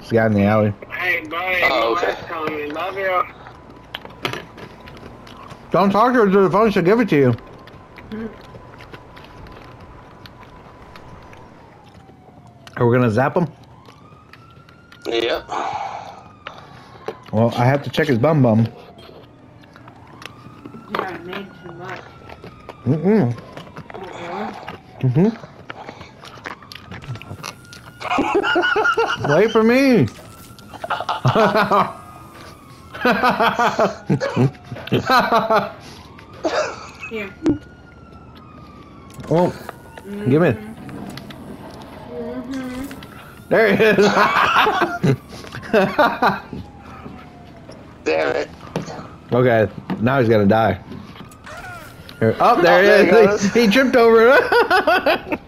This guy in the alley. Hey, buddy, okay. telling me love you. Don't talk to her to the phone. She'll give it to you. Are we gonna zap him? Yep. Well, I have to check his bum bum. Yeah, I made too much. Wait for me. Here. Oh, give me it. There he is. Damn it. Okay, now he's gonna die. Here. Oh, there there he he is. He tripped over it.